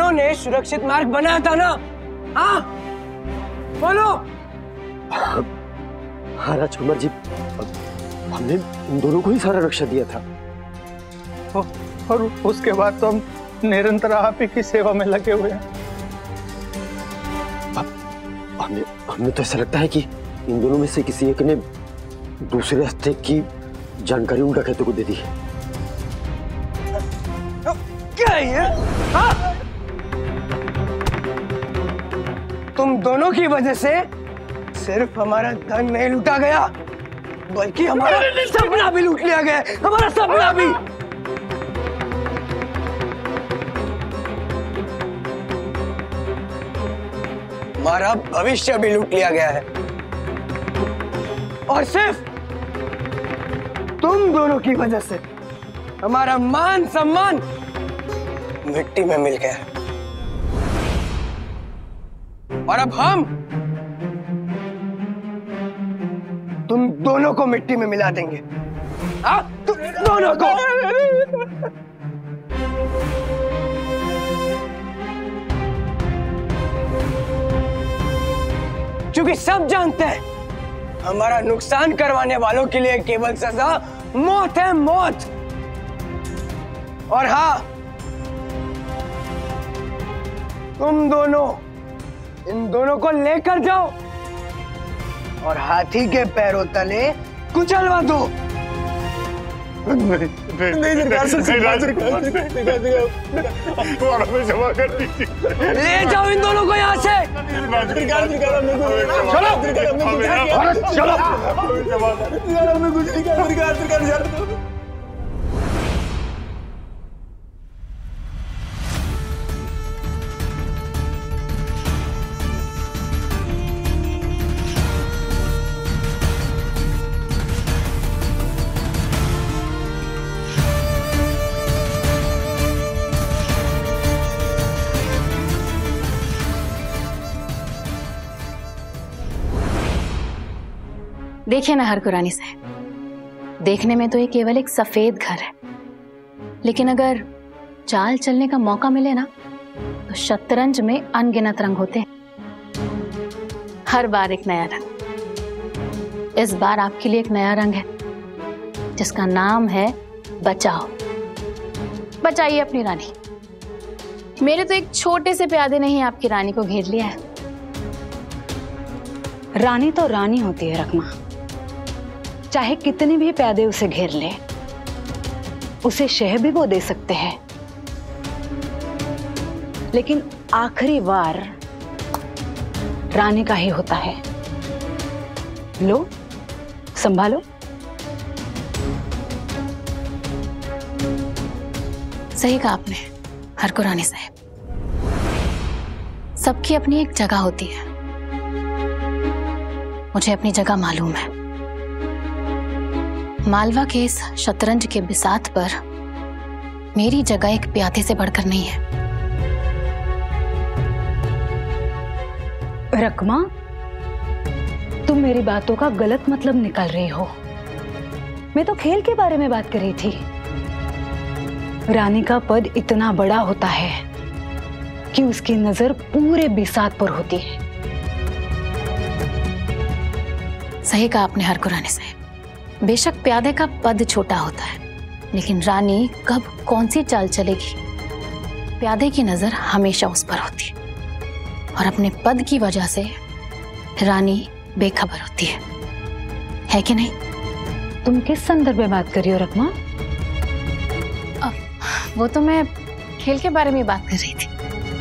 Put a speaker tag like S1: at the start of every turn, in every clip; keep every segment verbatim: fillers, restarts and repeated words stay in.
S1: दोनों ने सुरक्षित मार्ग बनाया था ना? हाँ बोलो।
S2: हाँ राजकुमार जी, हमने इन दोनों को ही सारा रक्षा दिया था।
S3: और उसके बाद तो हम निरंतर आप ही की सेवा में लगे हुए हैं।
S2: हमें हमें तो ऐसा लगता है कि इन दोनों में से किसी एक ने दूसरे रास्ते की जानकारी उन डकैतों को दे दी है।
S1: क्या है ये? हाँ? तुम दोनों की वजह से सिर्फ हमारा धन नहीं लूटा गया, बल्कि हमारा सपना भी लूट लिया गया। हमारा सपना भी। हमारा भविष्य भी लूट लिया गया है। और सिर्फ तुम दोनों की वजह से हमारा मान सम्मान मिट्टी में मिल गया है। और अब हम तुम दोनों को मिट्टी में मिला देंगे। हाँ? तुम दोनों को। क्योंकि सब जानते हैं हमारा नुकसान करवाने वालों के लिए केवल सजा मौत है, मौत। और हाँ, तुम दोनों इन दोनों को लेकर जाओ और हाथी के पैरों तले कुचलवा दो।
S4: नहीं
S1: ले जाओ इन दोनों को यहाँ से। चलो।
S5: देखिए ना हरकुरानी साहब, देखने में तो ये केवल एक सफेद घर है, लेकिन अगर चाल चलने का मौका मिले ना तो शतरंज में अनगिनत रंग होते हैं। हर बार एक नया रंग। इस बार आपके लिए एक नया रंग है जिसका नाम है बचाओ। बचाइए अपनी रानी। मेरे तो एक छोटे से प्यादे ने ही आपकी रानी को घेर लिया है।
S6: रानी तो रानी होती है रखमा, चाहे कितने भी प्यादे उसे घेर ले, उसे शह भी वो दे सकते हैं, लेकिन आखिरी वार रानी का ही होता है। लो संभालो।
S5: सही कहा आपने हरकुरानी साहब, सबकी अपनी एक जगह होती है। मुझे अपनी जगह मालूम है। मालवा के इस शतरंज के बिसात पर मेरी जगह एक प्यादे से बढ़कर नहीं है।
S6: रखमा, तुम मेरी बातों का गलत मतलब निकाल रही हो। मैं तो खेल के बारे में बात कर रही थी। रानी का पद इतना बड़ा होता है कि उसकी नजर पूरे बिसात पर होती है।
S5: सही कहा आपने हरकुरानी साहब। बेशक प्यादे का पद छोटा होता है, लेकिन रानी कब कौन सी चाल चलेगी, प्यादे की नजर हमेशा उस पर होती है। और अपने पद की वजह से रानी बेखबर होती है, है कि नहीं?
S6: तुम किस संदर्भ में बात कर रही हो रखमा?
S5: अब वो तो मैं खेल के बारे में बात कर रही थी।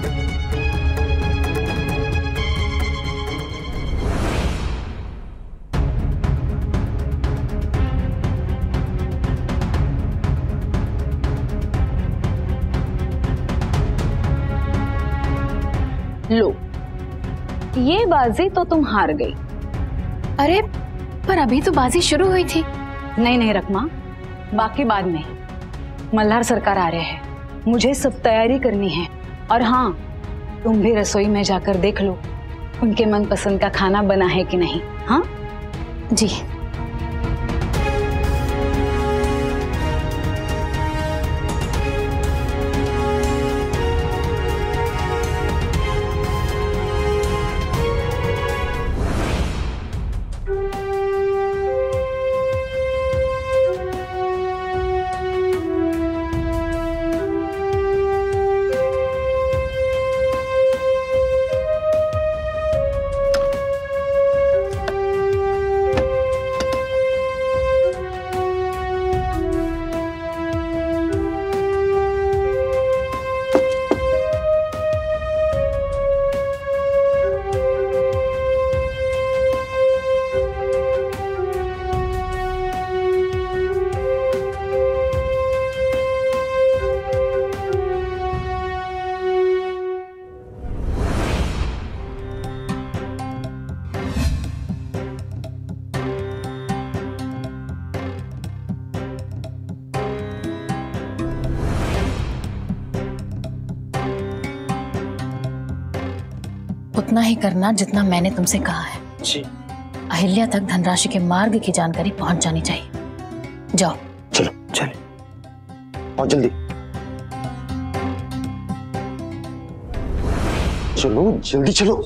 S6: लो, ये बाजी तो तुम हार गई।
S5: अरे पर अभी तो बाजी शुरू हुई थी।
S6: नहीं नहीं रखमा, बाकी बाद में। मल्हार सरकार आ रहे हैं, मुझे सब तैयारी करनी है। और हाँ, तुम भी रसोई में जाकर देख लो उनके मनपसंद का खाना बना है कि नहीं। हाँ
S5: जी। उतना ही करना जितना मैंने तुमसे कहा है।
S1: जी।
S5: अहिल्या तक धनराशि के मार्ग की जानकारी पहुंच जानी चाहिए। जाओ।
S2: चलो
S1: चले।
S2: और जल्दी चलो, जल्दी चलो।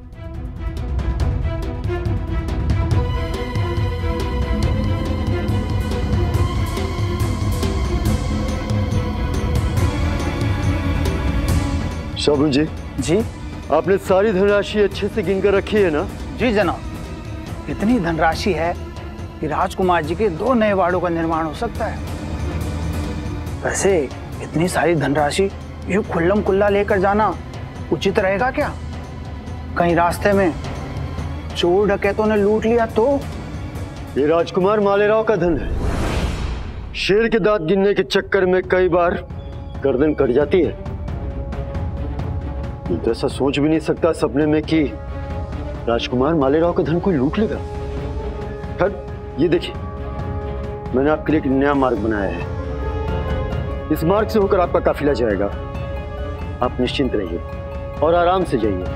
S2: शाबरू जी।
S3: जी
S2: आपने सारी धनराशि अच्छे से गिनकर रखी है ना?
S3: जी जनाब, इतनी धनराशि है कि राजकुमार जी के दो नए वाड़ों का निर्माण हो सकता है। वैसे इतनी सारी धनराशि यूं खुल्लम खुल्ला लेकर जाना उचित रहेगा क्या? कहीं रास्ते में चोर डकैतों ने लूट लिया तो?
S2: ये राजकुमार मालेराव का धन है। शेर के दांत गिनने के चक्कर में कई बार गर्दन कट जाती है। तो ऐसा सोच भी नहीं सकता सपने में कि राजकुमार मालेराव का धन कोई लूट लेगा। खैर, ये देखिए, मैंने आपके लिए एक नया मार्ग बनाया है। इस मार्ग से होकर आपका काफिला जाएगा। आप निश्चिंत रहिए और आराम से जाइए।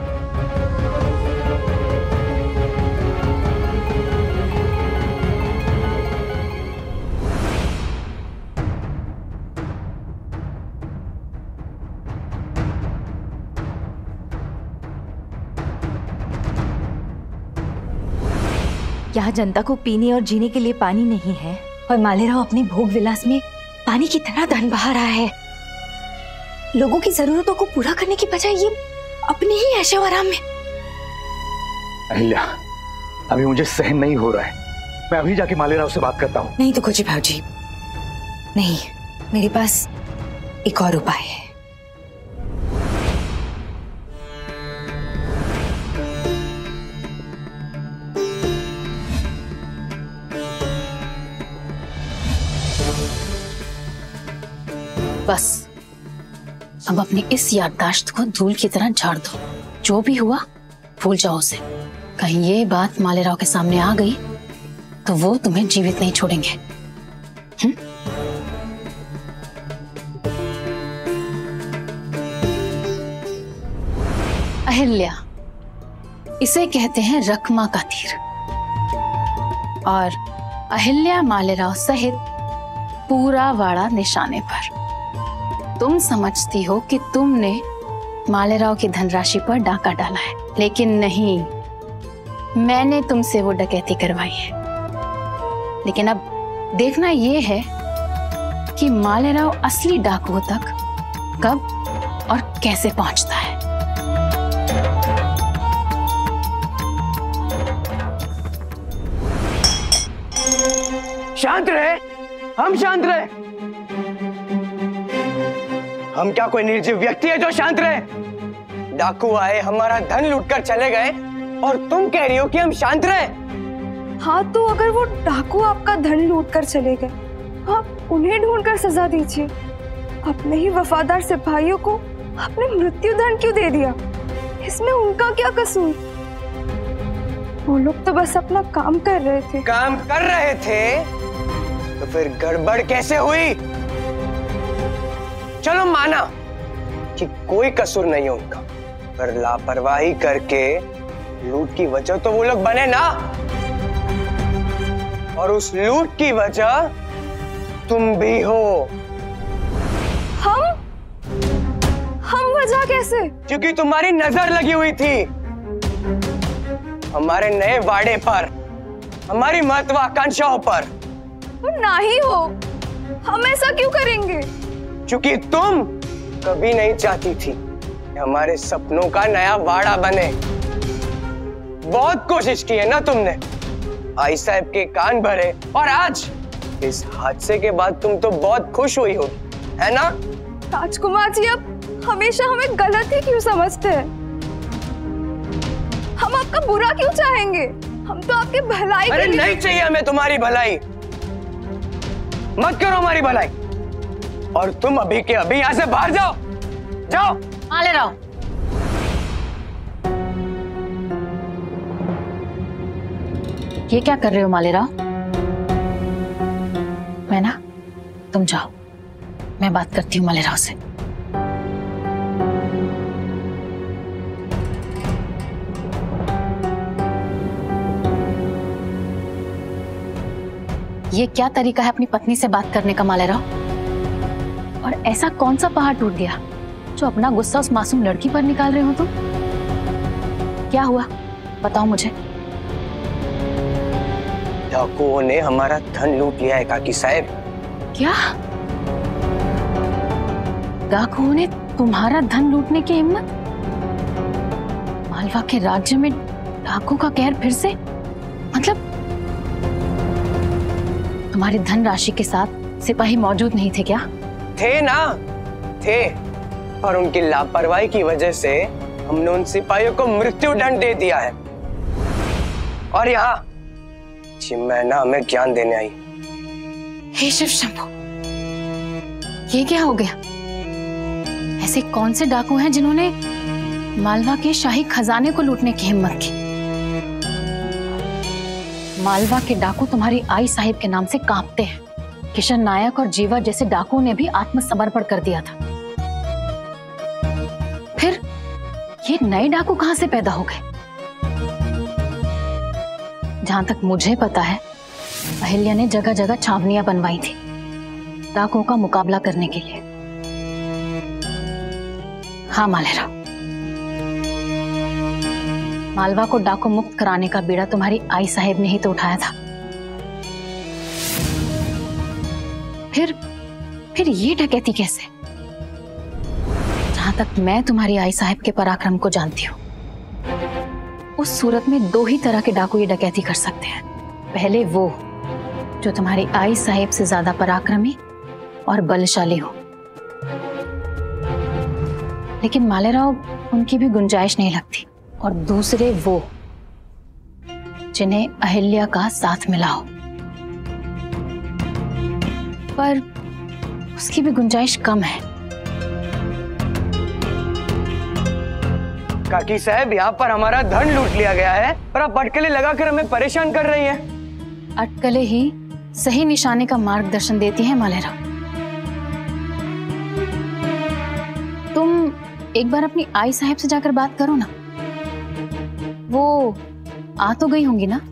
S4: यहाँ जनता को पीने और जीने के लिए पानी नहीं है और मालेराव अपने भोग विलास में पानी की तरह धन बहा रहा है। लोगों की जरूरतों को पूरा करने की बजाय ये अपने ही ऐशो आराम में।
S7: अहिल्या, अभी मुझे सहन नहीं हो रहा है। मैं अभी जाके मालेराव से बात करता हूँ।
S4: नहीं तो कुछ भाजी, नहीं, मेरे पास एक और उपाय है।
S5: बस अब अपनी इस याददाश्त को धूल की तरह झाड़ दो। जो भी हुआ भूल जाओ उसे। कहीं ये बात मालेराव के सामने आ गई तो वो तुम्हें जीवित नहीं छोड़ेंगे। हुँ? अहिल्या, इसे कहते हैं रखमा का तीर। और अहिल्या मालेराव सहित पूरा वाड़ा निशाने पर। तुम समझती हो कि तुमने मालेराव की धनराशि पर डाका डाला है, लेकिन नहीं, मैंने तुमसे वो डकैती करवाई है। लेकिन अब देखना यह है कि मालेराव असली डाकुओं तक कब और कैसे पहुंचता है।
S1: शांत रहे, हम शांत रहे। हम क्या कोई निर्जीव व्यक्ति है जो शांत रहे? डाकू आए, हमारा धन लूटकर चले गए और तुम कह रही हो कि हम शांत रहे?
S8: हाँ, तो अगर वो डाकू आपका धन लूटकर चले गए, आप उन्हें ढूंढकर सजा दीजिए। अपने ही वफादार सिपाहियों को अपने मृत्यु दंड क्यों दे दिया? इसमें उनका क्या कसूर? वो लोग तो बस अपना काम कर रहे थे।
S1: काम कर रहे थे तो फिर गड़बड़ कैसे हुई? चलो माना कि कोई कसूर नहीं है उनका, पर लापरवाही करके लूट की वजह तो वो लोग बने ना। और उस लूट की वजह तुम भी हो।
S8: हम हम वजह कैसे?
S1: क्योंकि तुम्हारी नजर लगी हुई थी हमारे नए वाड़े पर, हमारी महत्वाकांक्षाओं पर।
S8: ना ही हो, हम ऐसा क्यों करेंगे?
S1: क्योंकि तुम कभी नहीं चाहती थी कि हमारे सपनों का नया वाड़ा बने। बहुत कोशिश की है ना तुमने, आई साहब के कान भरे, और आज इस हादसे के बाद तुम तो बहुत खुश हुई हो, है ना?
S8: राजकुमार जी, अब हमेशा हमें गलत ही क्यों समझते हैं? हम आपका बुरा क्यों चाहेंगे? हम तो आपकी भलाई।
S1: अरे नहीं चाहिए हमें तुम्हारी भलाई, मत करो हमारी भलाई। और तुम अभी के अभी यहाँ से बाहर जाओ, जाओ।
S5: मालेराव, ये क्या कर रहे हो मालेराव? मैं ना, तुम जाओ, मैं बात करती हूँ मालेराव से। ये क्या तरीका है अपनी पत्नी से बात करने का मालेराव? और ऐसा कौन सा पहाड़ टूट गया जो अपना गुस्सा उस मासूम लड़की पर निकाल रहे हो तुम? क्या हुआ बताओ मुझे।
S1: डाकुओं ने हमारा धन लूट लिया है काकी साहब।
S5: क्या? डाकुओं ने तुम्हारा धन लूटने की हिम्मत? मालवा के राज्य में डाकू का कहर फिर से? मतलब तुम्हारी धन राशि के साथ सिपाही मौजूद नहीं थे क्या?
S1: थे ना, थे, और उनकी लापरवाही की वजह से हमने उन सिपाहियों को मृत्यु दंड दे दिया है। और यहाँ मैना हमें ज्ञान देने आई।
S5: हे शिव शंभो, ये क्या हो गया? ऐसे कौन से डाकू हैं जिन्होंने मालवा के शाही खजाने को लूटने की हिम्मत की? मालवा के डाकू तुम्हारी आई साहिब के नाम से कांपते हैं। किशन नायक और जीवा जैसे डाकुओं ने भी आत्मसमर्पण कर दिया था। फिर ये नए डाकू कहां से पैदा हो गए? जहां तक मुझे पता है, अहिल्या ने जगह जगह छावनियां बनवाई थी डाकुओं का मुकाबला करने के लिए। हाँ मालेराव, मालवा को डाकू मुक्त कराने का बीड़ा तुम्हारी आई साहेब ने ही तो उठाया था। फिर फिर ये डकैती कैसे? जहां तक मैं तुम्हारी आई साहेब के पराक्रम को जानती हूँ, उस सूरत में दो ही तरह के डाकू ये डकैती कर सकते हैं। पहले वो जो तुम्हारी आई साहेब से ज्यादा पराक्रमी और बलशाली हो, लेकिन मालेराव उनकी भी गुंजाइश नहीं लगती। और दूसरे वो जिन्हें अहिल्या का साथ मिला हो, पर उसकी भी गुंजाइश कम है।
S1: काकी साहब, यहाँ पर हमारा धन लूट लिया गया है और आप अटकलें लगाकर हमें परेशान कर रही हैं।
S5: अटकलें ही सही निशाने का मार्गदर्शन देती हैं मालेराव। तुम एक बार अपनी आई साहब से जाकर बात करो ना। वो आ तो गई होंगी ना?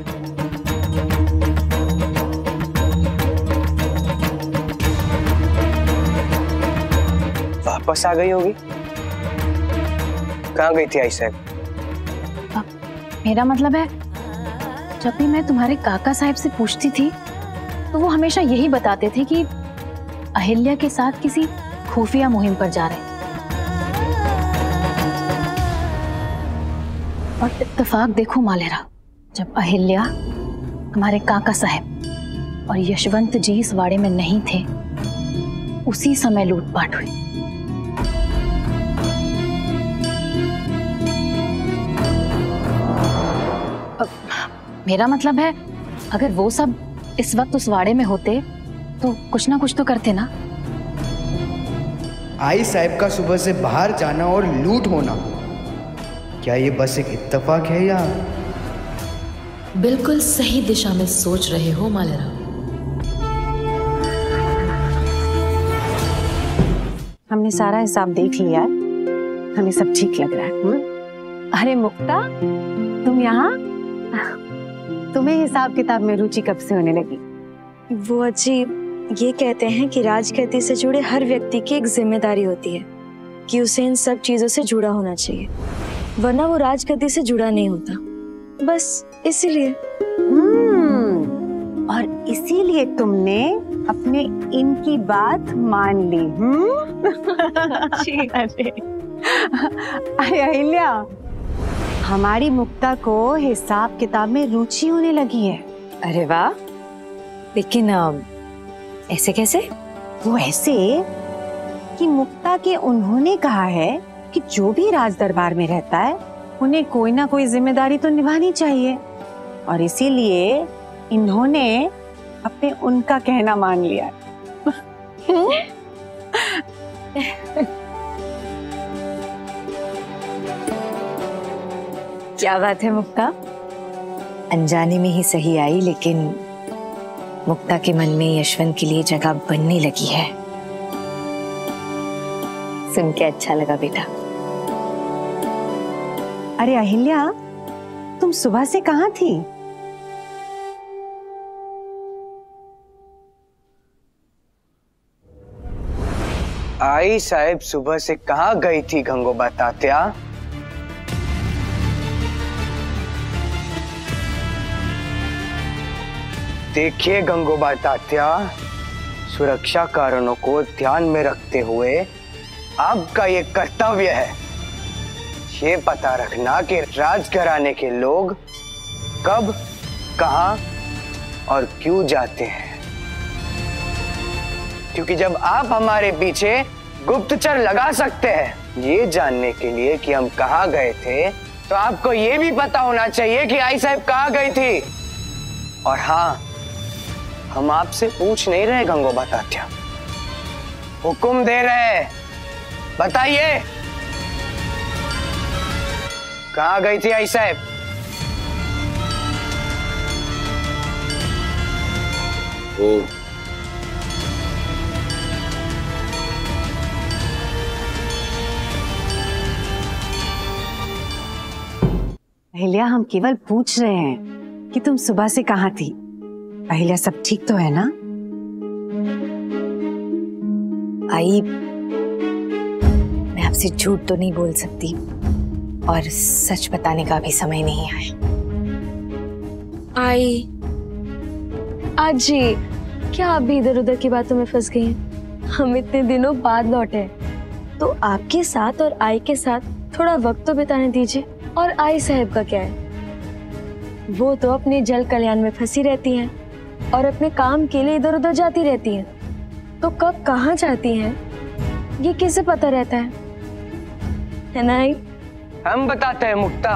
S1: वापस आ गई होगी। कहाँ गई थी आई साहब?
S5: मेरा मतलब है, जब भी मैं तुम्हारे काका साहब से पूछती थी तो वो हमेशा यही बताते थे कि अहिल्या के साथ किसी खुफिया मुहिम पर जा रहे। और इत्तेफाक देखो मालेराव, जब अहिल्या, हमारे काका साहब और यशवंत जी इस वाड़े में नहीं थे, उसी समय लूटपाट हुई। मेरा मतलब है, अगर वो सब इस वक्त उस वाड़े में होते तो कुछ ना कुछ तो करते ना।
S9: आई साहब का सुबह से बाहर जाना और लूट होना, क्या ये बस एक इत्तेफाक है या?
S10: बिल्कुल सही दिशा में सोच रहे हो मालेराव।
S6: हमने सारा हिसाब देख लिया है, हमें सब ठीक लग रहा है। हुँ? अरे मुक्ता, तुम यहाँ? तुम्हें हिसाब किताब में रुचि कब से होने लगी?
S8: वो अजीब ये कहते हैं कि राजगद्दी से जुड़े हर व्यक्ति की एक जिम्मेदारी होती है कि उसे इन सब चीजों से जुड़ा होना चाहिए, वरना वो राजगद्दी से जुड़ा नहीं होता। बस इसीलिए।
S6: हम्म, और इसीलिए तुमने अपने इनकी बात मान ली। हम्म? अरे अरे अहिल्या, हमारी मुक्ता को हिसाब किताब में रुचि होने लगी है।
S4: अरे वाह, लेकिन ऐसे कैसे?
S6: वो ऐसे कि मुक्ता के उन्होंने कहा है कि जो भी राज दरबार में रहता है उन्हें कोई ना कोई जिम्मेदारी तो निभानी चाहिए, और इसीलिए इन्होंने अपने उनका कहना मान लिया।
S4: क्या बात है मुक्ता, अनजाने में ही सही आई, लेकिन मुक्ता के मन में यशवंत के लिए जगह बनने लगी है। सुन के अच्छा लगा बेटा।
S6: अरे अहिल्या, तुम सुबह से कहाँ थी?
S1: आई साहब सुबह से कहाँ गई थी गंगोबा तात्या? देखिए गंगोबा तात्या, सुरक्षा कारणों को ध्यान में रखते हुए आपका ये कर्तव्य है ये पता रखना कि राजघराने के लोग कब, कहां और क्यों जाते हैं, क्योंकि जब आप हमारे पीछे गुप्तचर लगा सकते हैं ये जानने के लिए कि हम कहां गए थे, तो आपको ये भी पता होना चाहिए कि आई साहब कहां गई थी। और हाँ, हम आपसे पूछ नहीं रहे गंगोबा तात्या, हुक्म दे रहे, बताइए कहां गई थी आई साहब?
S7: ओ
S6: अहिल्या, हम केवल पूछ रहे हैं कि तुम सुबह से कहाँ थी। अहिल्या, सब ठीक तो है ना?
S4: आई, मैं आपसे झूठ तो नहीं बोल सकती और सच बताने का भी समय नहीं आया।
S8: आई आज जी, क्या आप भी इधर उधर की बातों में फंस गई हैं? हम इतने दिनों बाद लौटे, तो आपके साथ और आई के साथ थोड़ा वक्त तो बिताने दीजिए। और आई साहब का क्या है, वो तो अपने जल कल्याण में फंसी रहती हैं और अपने काम के लिए इधर उधर जाती रहती हैं, तो कब कहाँ जाती हैं ये किसे पता रहता है, है ना आई?
S1: हम बताते हैं मुक्ता।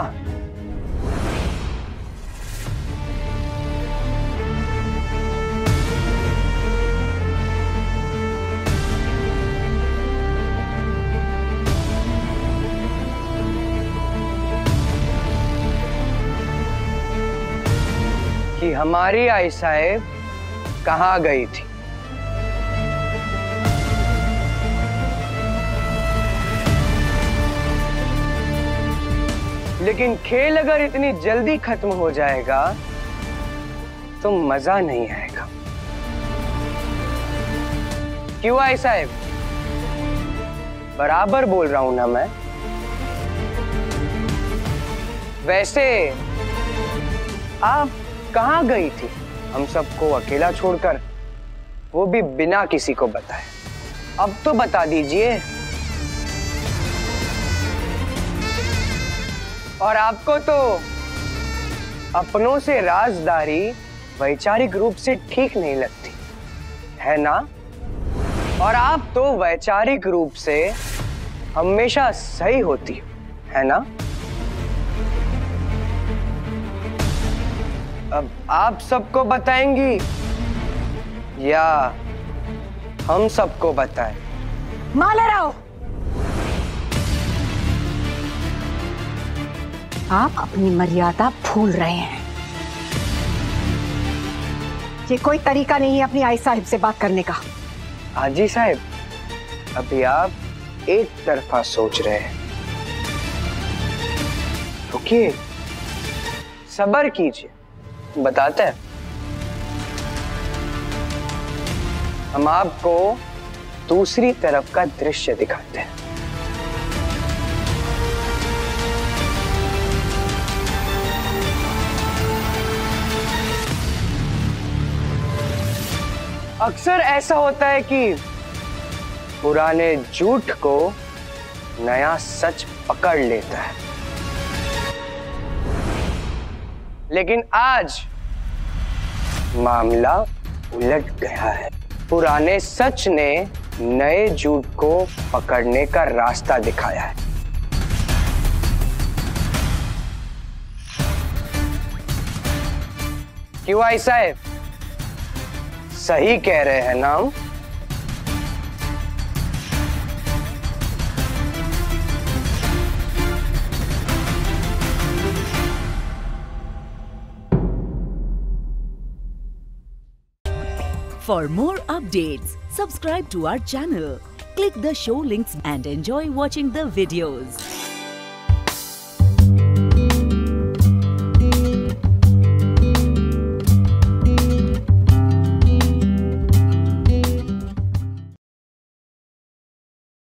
S1: कि हमारी आई साहब कहाँ गई थी। लेकिन खेल अगर इतनी जल्दी खत्म हो जाएगा तो मजा नहीं आएगा। क्यों आई साहब? बराबर बोल रहा हूं ना मैं? वैसे आप कहाँ गई थी हम सबको अकेला छोड़कर, वो भी बिना किसी को बताए? अब तो बता दीजिए। और आपको तो अपनों से राजदारी वैचारिक रूप से ठीक नहीं लगती है ना? और आप तो वैचारिक रूप से हमेशा सही होती है ना? अब आप सबको बताएंगी या हम सबको बताएं?
S6: मालेराव, आप अपनी मर्यादा भूल रहे हैं। ये कोई तरीका नहीं है अपनी आई साहिब से बात करने का।
S1: हाजी साहब, अभी आप एक तरफा सोच रहे हैं, रुकिए, सब्र कीजिए, बताते हैं। हम आपको दूसरी तरफ का दृश्य दिखाते हैं। अक्सर ऐसा होता है कि पुराने झूठ को नया सच पकड़ लेता है, लेकिन आज मामला उलट गया है। पुराने सच ने नए झूठ को पकड़ने का रास्ता दिखाया है। क्यों आई साहब, सही कह रहे हैं ना हम?
S11: For more updates, subscribe to our channel, click the show links and enjoy watching the videos.